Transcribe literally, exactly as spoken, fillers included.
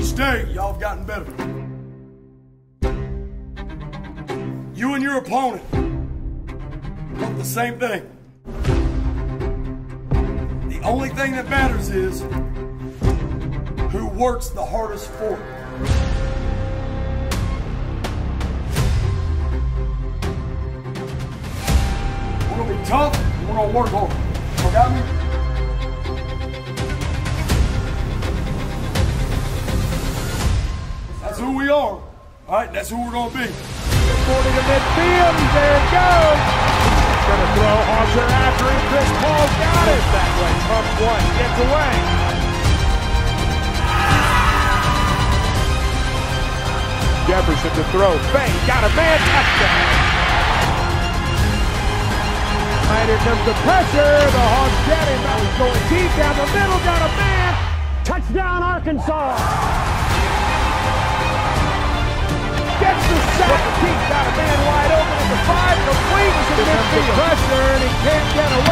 Each day, y'all have gotten better. You and your opponent want the same thing. The only thing that matters is who works the hardest for it. We're gonna be tough, and we're gonna work hard. You got me? That's who we are. All right, that's who we're gonna be. Forty to midfield, there it goes. Gonna throw Hawser after him. Chris Paul's got it. That way, tough one, gets away. Jefferson to throw, Fang, got a man, touchdown. Right, here comes the pressure. The Hawks get him. That was going deep down the middle, got a man. Touchdown, Arkansas. Gets the sack. Keith got a man wide open at the five. Complete. Here comes the pressure, and he can't get away.